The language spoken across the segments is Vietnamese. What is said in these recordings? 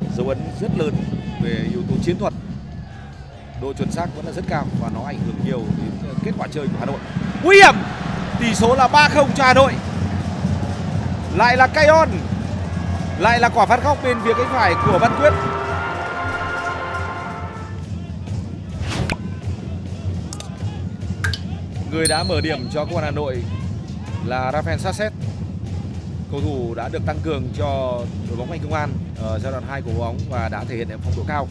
dấu ấn rất lớn về yếu tố chiến thuật. Độ chuẩn xác vẫn là rất cao và nó ảnh hưởng nhiều đến kết quả chơi của Hà Nội. Nguy hiểm! Tỷ số là 3-0 cho Hà Nội. Lại là Kayon. Lại là quả phạt góc bên phía cánh phải của Văn Quyết. Người đã mở điểm cho công an Hà Nội là Rafael Sasset. Cầu thủ đã được tăng cường cho đội bóng Ngành Công an ở giai đoạn 2 của bóng và đã thể hiện ở phong độ cao.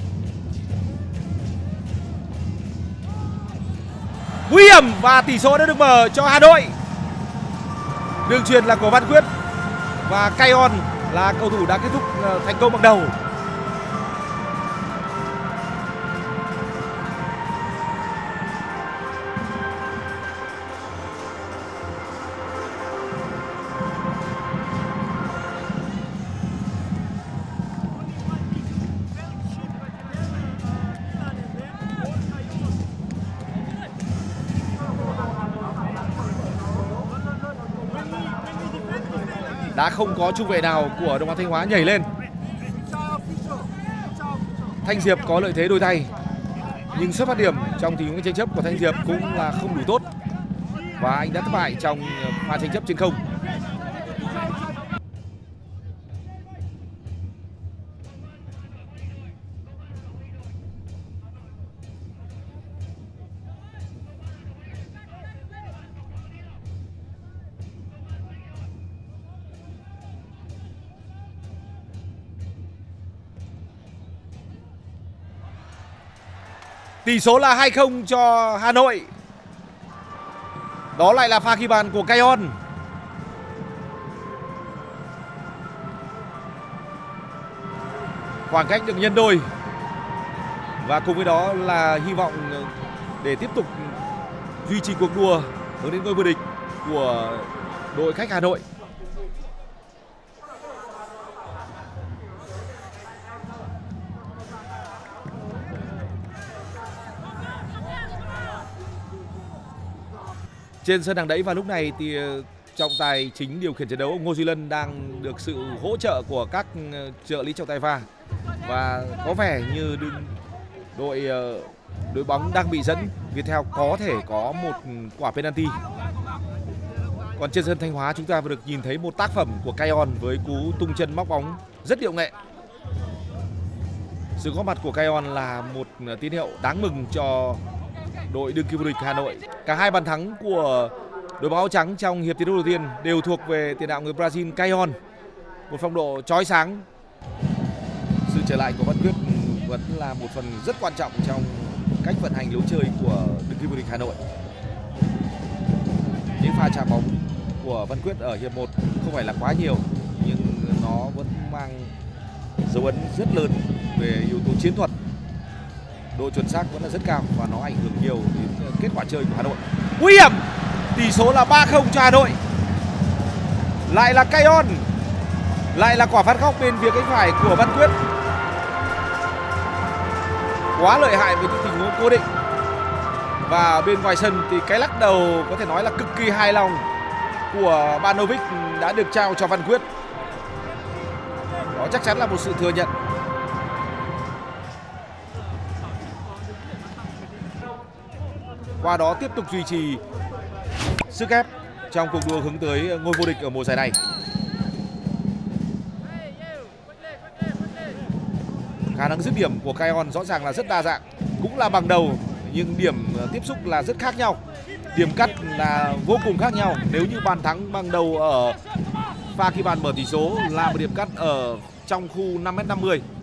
Nguy hiểm và tỷ số đã được mở cho Hà Nội. Đường chuyền là của Văn Quyết và Kayon là cầu thủ đã kết thúc thành công bằng đầu. Đã không có trung vệ nào của Đồng Bằng Thanh Hóa nhảy lên. Thanh Diệp có lợi thế đôi tay, nhưng xuất phát điểm trong tình huống tranh chấp của Thanh Diệp cũng là không đủ tốt và anh đã thất bại trong pha tranh chấp trên không. Tỷ số là 2-0 cho Hà Nội. Đó lại là pha ghi bàn của Kayon. Khoảng cách được nhân đôi. Và cùng với đó là hy vọng để tiếp tục duy trì cuộc đua hướng đến ngôi vô địch của đội khách Hà Nội. Trên sân hàng đẫy và lúc này thì trọng tài chính điều khiển trận đấu Ngô Duy Lân đang được sự hỗ trợ của các trợ lý trọng tài VAR và có vẻ như đội bóng đang bị dẫn, Viettel có thể có một quả penalty. Còn trên sân Thanh Hóa chúng ta vừa được nhìn thấy một tác phẩm của Kayon với cú tung chân móc bóng rất điệu nghệ. Sự góp mặt của Kayon là một tín hiệu đáng mừng cho đội đương kim vô địch Hà Nội. Cả hai bàn thắng của đội bóng áo trắng trong hiệp thi đấu đầu tiên đều thuộc về tiền đạo người Brazil Kayon. Một phong độ chói sáng. Sự trở lại của Văn Quyết vẫn là một phần rất quan trọng trong cách vận hành lối chơi của đương kim vô địch Hà Nội. Những pha chạm bóng của Văn Quyết ở hiệp 1 không phải là quá nhiều, nhưng nó vẫn mang dấu ấn rất lớn về yếu tố chiến thuật. Độ chuẩn xác vẫn là rất cao và nó ảnh hưởng nhiều đến kết quả chơi của Hà Nội. Nguy hiểm! Tỷ số là 3-0 cho Hà Nội. Lại là Kayon. Lại là quả phạt góc bên phía cánh phải của Văn Quyết. Quá lợi hại với những tình huống cố định. Và bên ngoài sân thì cái lắc đầu có thể nói là cực kỳ hài lòng của Banovic đã được trao cho Văn Quyết. Đó chắc chắn là một sự thừa nhận. Qua đó tiếp tục duy trì sức ép trong cuộc đua hướng tới ngôi vô địch ở mùa giải này. Khả năng dứt điểm của Kayon rõ ràng là rất đa dạng, cũng là bằng đầu nhưng điểm tiếp xúc là rất khác nhau. Điểm cắt là vô cùng khác nhau. Nếu như bàn thắng bằng đầu ở pha ghi bàn mở tỷ số là một điểm cắt ở trong khu 5m50.